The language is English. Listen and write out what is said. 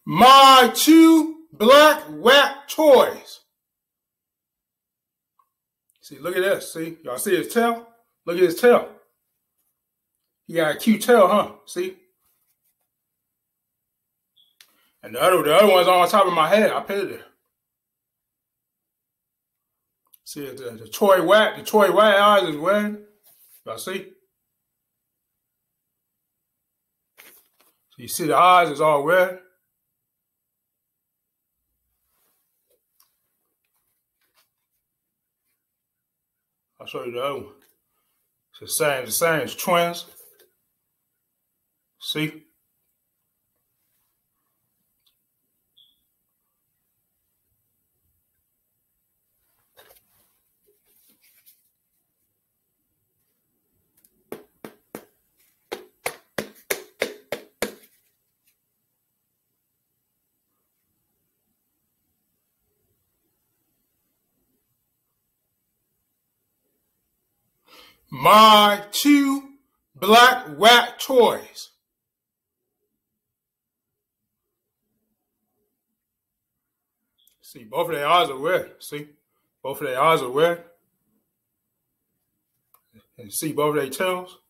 My two black rat toys. See, look at this. See, y'all see his tail? Look at his tail. He got a cute tail, huh? See? And the other one's on top of my head. I put it there. See, the toy rat eyes is wearing. Y'all see? So you see the eyes is all red. I'll show you the other one. It's the same. It's twins. See? My two black rat toys. See, both of their eyes are red. See? Both of their eyes are red. And see both of their tails?